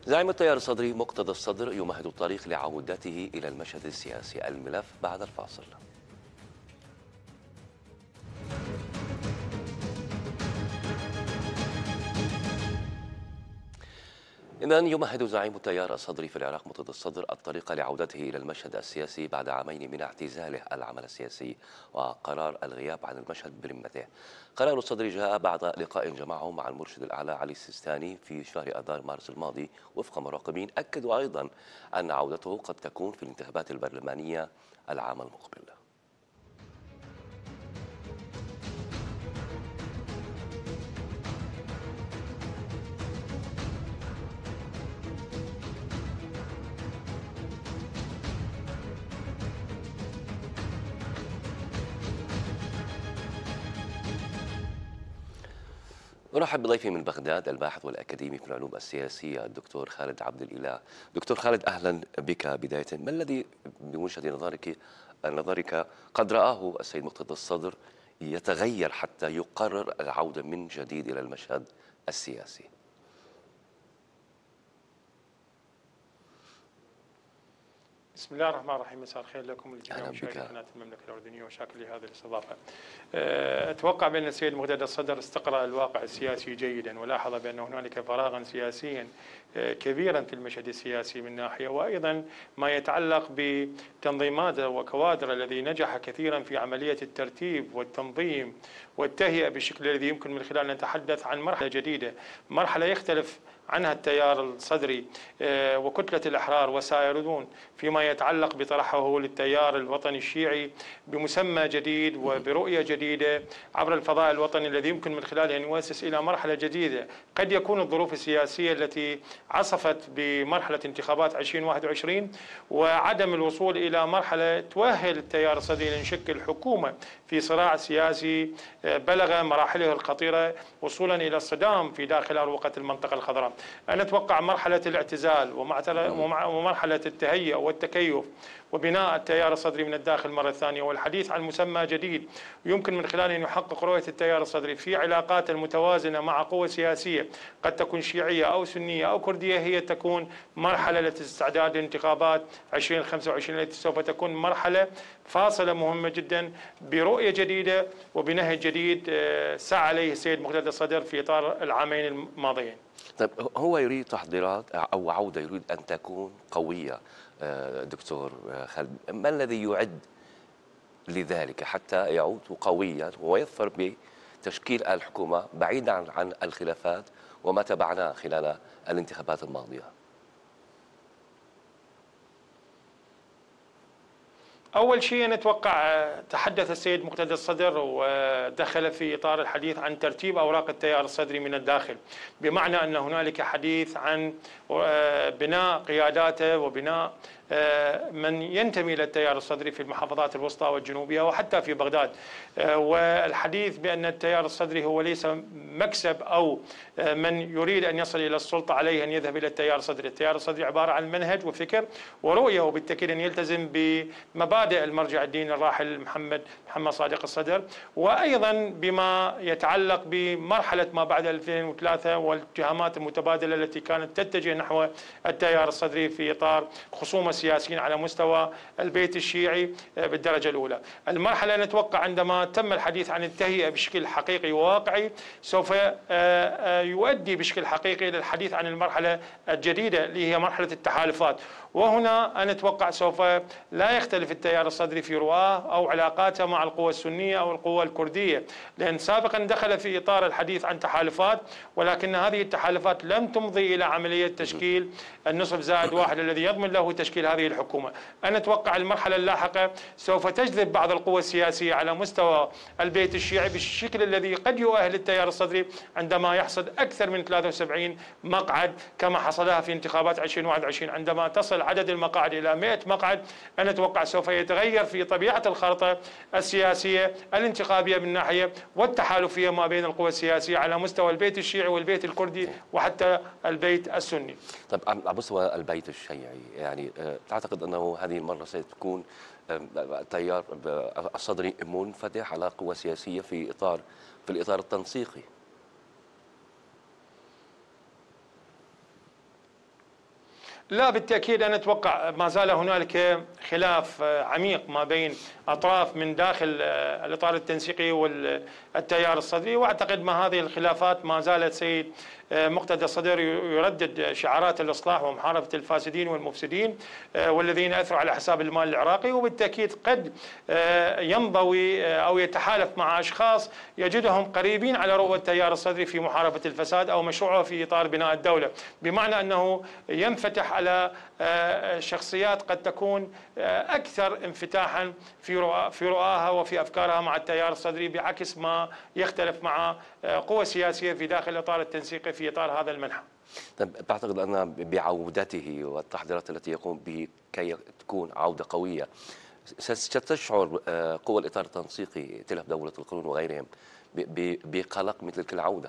زعيم التيار الصدري مقتدى الصدر يمهد الطريق لعودته إلى المشهد السياسي. الملف بعد الفاصل. إذن يمهد زعيم التيار الصدري في العراق مقتدى الصدر الطريق لعودته إلى المشهد السياسي بعد عامين من اعتزاله العمل السياسي وقرار الغياب عن المشهد برمته. قرار الصدر جاء بعد لقاء جمعه مع المرشد الأعلى علي السيستاني في شهر آذار مارس الماضي. وفق مراقبين أكدوا أيضا أن عودته قد تكون في الانتخابات البرلمانية العام المقبل. أرحب بضيفي من بغداد الباحث والأكاديمي في العلوم السياسية الدكتور خالد عبد الإله. دكتور خالد، أهلا بك. بداية، ما الذي بوجهة نظرك قد رآه السيد مقتدى الصدر يتغير حتى يقرر العودة من جديد إلى المشهد السياسي؟ بسم الله الرحمن الرحيم. مساء الخير لكم ولجميع مشاهدي قناة المملكة الأردنية، وشاكر لهذه الاستضافة. أتوقع بأن السيد مقتدى الصدر استقرأ الواقع السياسي جيدا، ولاحظ بأن هنالك فراغا سياسيا كبيرا في المشهد السياسي من ناحية، وأيضا ما يتعلق بتنظيمات وكوادر الذي نجح كثيرا في عملية الترتيب والتنظيم والتهيئة بالشكل الذي يمكن من خلال أن نتحدث عن مرحلة جديدة، مرحلة يختلف عنها التيار الصدري وكتلة الأحرار وسائرون فيما يتعلق بطرحه للتيار الوطني الشيعي بمسمى جديد وبرؤية جديدة عبر الفضاء الوطني الذي يمكن من خلاله أن يؤسس إلى مرحلة جديدة. قد يكون الظروف السياسية التي عصفت بمرحلة انتخابات 2021 وعدم الوصول إلى مرحلة تؤهل التيار الصدري لأن يشكل حكومة في صراع سياسي بلغ مراحله الخطيرة وصولا إلى الصدام في داخل أروقة المنطقة الخضراء. أنا أتوقع مرحلة الاعتزال ومرحلة التهيئ والتكيف وبناء التيار الصدري من الداخل مرة ثانية، والحديث عن مسمى جديد يمكن من خلاله أن يحقق رؤية التيار الصدري في علاقات المتوازنة مع قوة سياسية قد تكون شيعية أو سنية أو كردية، هي تكون مرحلة الاستعداد لانتخابات 2025 التي سوف تكون مرحلة فاصلة مهمة جدا برؤية جديدة وبنهج جديد سعى عليه السيد مقتدى الصدر في إطار العامين الماضيين. طيب، هو يريد تحضيرات أو عودة يريد أن تكون قوية. دكتور خالد، ما الذي يعد لذلك حتى يعود قويا ويظفر بتشكيل الحكومة بعيدا عن الخلافات وما تبعناه خلال الانتخابات الماضية؟ أول شيء نتوقع تحدث السيد مقتدى الصدر ودخل في إطار الحديث عن ترتيب أوراق التيار الصدري من الداخل، بمعنى أن هنالك حديث عن بناء قياداته وبناء من ينتمي إلى التيار الصدري في المحافظات الوسطى والجنوبية وحتى في بغداد، والحديث بأن التيار الصدري هو ليس مكسب أو من يريد أن يصل إلى السلطة عليه أن يذهب إلى التيار الصدري. التيار الصدري عبارة عن منهج وفكر ورؤية، وبالتأكيد أن يلتزم بمبادئ المرجع الديني الراحل محمد صادق الصدر، وأيضا بما يتعلق بمرحلة ما بعد 2003 والاتهامات المتبادلة التي كانت تتجه نحو التيار الصدري في إطار خصومة سياسيين على مستوى البيت الشيعي بالدرجة الأولى. المرحلة نتوقع عندما تم الحديث عن التهيئة بشكل حقيقي وواقعي سوف يؤدي بشكل حقيقي إلى الحديث عن المرحلة الجديدة اللي هي مرحلة التحالفات، وهنا أنا أتوقع سوف لا يختلف التيار الصدري في رؤاه أو علاقاته مع القوى السنية أو القوى الكردية، لأن سابقا دخل في إطار الحديث عن تحالفات، ولكن هذه التحالفات لم تمضي إلى عملية تشكيل النصف زائد واحد الذي يضمن له تشكيل هذه الحكومة. أنا أتوقع المرحلة اللاحقة سوف تجذب بعض القوى السياسية على مستوى البيت الشيعي بالشكل الذي قد يؤهل التيار الصدري عندما يحصد أكثر من 73 مقعد كما حصلها في انتخابات 2021. عندما تصل عدد المقاعد إلى 100 مقعد أنا أتوقع سوف يتغير في طبيعة الخرطة السياسية الانتخابية من ناحية والتحالفية ما بين القوى السياسية على مستوى البيت الشيعي والبيت الكردي وحتى البيت السني. طيب، على مستوى البيت الشيعي يعني تعتقد أنه هذه المرة ستكون التيار الصدري منفتح على قوى سياسية في الإطار التنسيقي؟ لا بالتأكيد أنا أتوقع ما زال هنالك خلاف عميق ما بين أطراف من داخل الإطار التنسيقي والتيار الصدري، وأعتقد ما هذه الخلافات ما زالت سيد مقتدى الصدر يردد شعارات الإصلاح ومحاربة الفاسدين والمفسدين والذين أثروا على حساب المال العراقي، وبالتأكيد قد ينضوي أو يتحالف مع أشخاص يجدهم قريبين على رؤى التيار الصدري في محاربة الفساد أو مشروعه في إطار بناء الدولة، بمعنى أنه ينفتح على شخصيات قد تكون أكثر انفتاحا في رؤاها وفي أفكارها مع التيار الصدري، بعكس ما يختلف مع قوى سياسية في داخل الإطار التنسيقي في إطار هذا المنحى. طيب، بعتقد أن بعودته والتحضيرات التي يقوم به كي تكون عودة قوية ستشعر قوى الإطار التنسيقي تلف دولة القانون وغيرهم بقلق مثل تلك العودة؟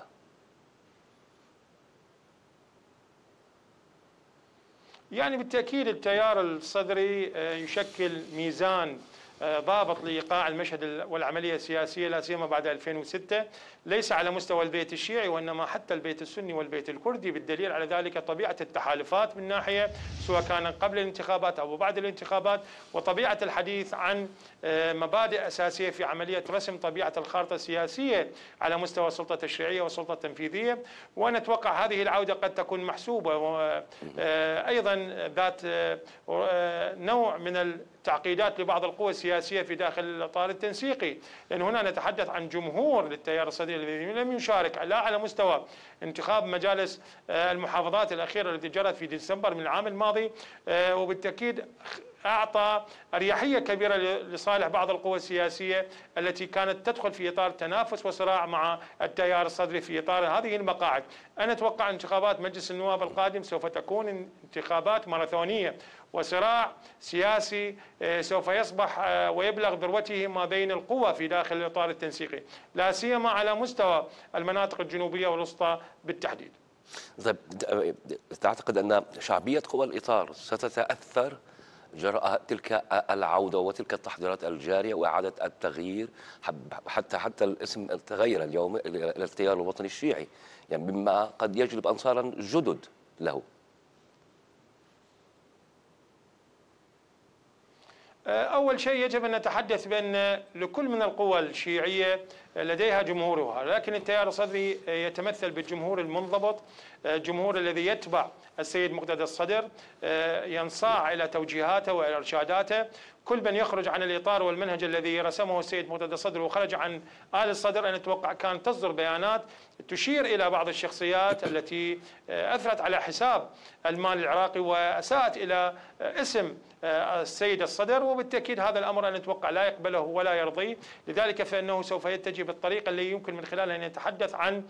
يعني بالتأكيد التيار الصدري يشكل ميزان ضابط لإيقاع المشهد والعملية السياسية، لا سيما بعد 2006، ليس على مستوى البيت الشيعي وإنما حتى البيت السني والبيت الكردي، بالدليل على ذلك طبيعة التحالفات من ناحية سواء كان قبل الانتخابات أو بعد الانتخابات، وطبيعة الحديث عن مبادئ أساسية في عملية رسم طبيعة الخارطة السياسية على مستوى السلطة التشريعية والسلطة التنفيذية. وأنا أتوقع هذه العودة قد تكون محسوبة وأيضا ذات نوع من التعقيدات لبعض القوى السياسية في داخل الإطار التنسيقي، لأن هنا نتحدث عن جمهور للتيار الصدري الذي لم يشارك لا على مستوى انتخاب مجالس المحافظات الأخيرة التي جرت في ديسمبر من العام الماضي، وبالتأكيد أعطى أريحية كبيرة لصالح بعض القوى السياسية التي كانت تدخل في إطار تنافس وصراع مع التيار الصدري في إطار هذه المقاعد. أنا أتوقع انتخابات مجلس النواب القادم سوف تكون انتخابات ماراثونية وصراع سياسي سوف يصبح ويبلغ ذروته ما بين القوى في داخل الإطار التنسيقي، لا سيما على مستوى المناطق الجنوبية والوسطى بالتحديد. طيب، تعتقد أن شعبية قوى الإطار ستتأثر جراء تلك العودة وتلك التحضيرات الجارية وإعادة التغيير، حتى الاسم تغير اليوم إلى التيار الوطني الشيعي، يعني مما قد يجلب أنصارا جدد له؟ أول شيء يجب أن نتحدث بأن لكل من القوى الشيعية لديها جمهورها، لكن التيار الصدري يتمثل بالجمهور المنضبط، الجمهور الذي يتبع السيد مقتدى الصدر، ينصاع إلى توجيهاته وإلى إرشاداته. كل من يخرج عن الإطار والمنهج الذي رسمه السيد مقتدى الصدر وخرج عن آل الصدر، أنا أتوقع كانت تصدر بيانات تشير إلى بعض الشخصيات التي أثرت على حساب المال العراقي وأساءت إلى اسم السيد الصدر، وبالتأكيد هذا الأمر أنا أتوقع لا يقبله ولا يرضيه، لذلك فإنه سوف يتجه بالطريقة اللي يمكن من خلالها أن يتحدث عن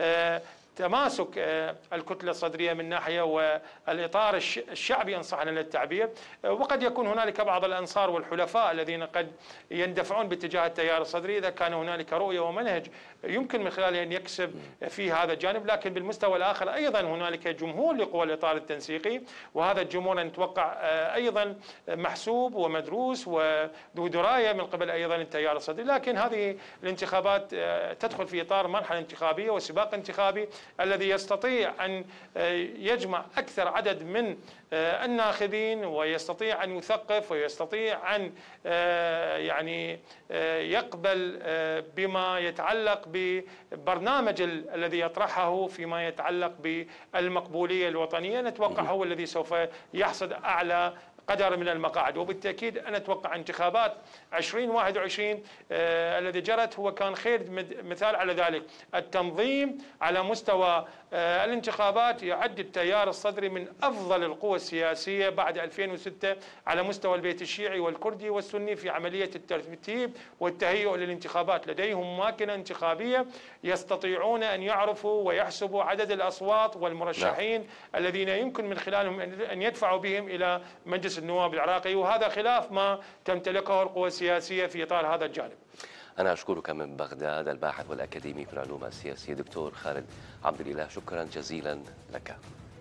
تماسك الكتلة الصدرية من ناحية والإطار الشعبي إن صح لنا التعبير، وقد يكون هنالك بعض الأنصار والحلفاء الذين قد يندفعون باتجاه التيار الصدري إذا كان هنالك رؤية ومنهج يمكن من خلاله أن يكسب في هذا الجانب. لكن بالمستوى الآخر أيضا هنالك جمهور لقوى الإطار التنسيقي، وهذا الجمهور نتوقع أيضا محسوب ومدروس وذو دراية من قبل أيضا التيار الصدري. لكن هذه الانتخابات تدخل في إطار مرحلة انتخابية وسباق انتخابي الذي يستطيع أن يجمع أكثر عدد من الناخبين، ويستطيع أن يثقف، ويستطيع أن يعني يقبل بما يتعلق ببرنامج الذي يطرحه فيما يتعلق بالمقبولية الوطنية. نتوقع هو الذي سوف يحصد أعلى قدر من المقاعد، وبالتأكيد أنا أتوقع انتخابات 2021 الذي جرت هو كان خير مثال على ذلك. التنظيم على مستوى الانتخابات يعد التيار الصدري من أفضل القوى السياسية بعد 2006 على مستوى البيت الشيعي والكردي والسني في عملية الترتيب والتهيؤ للانتخابات. لديهم ماكنة انتخابية يستطيعون أن يعرفوا ويحسبوا عدد الأصوات والمرشحين الذين يمكن من خلالهم أن يدفعوا بهم إلى مجلس النواب العراقي، وهذا خلاف ما تمتلكه القوى السياسية في إطار هذا الجانب. أنا أشكرك من بغداد الباحث والأكاديمي في العلوم السياسية دكتور خالد عبد الإله، شكرا جزيلا لك.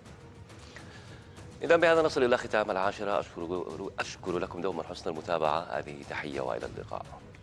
إذا بهذا نصل إلى ختام العاشرة. أشكر لكم دوما حسن المتابعة، هذه تحية وإلى اللقاء.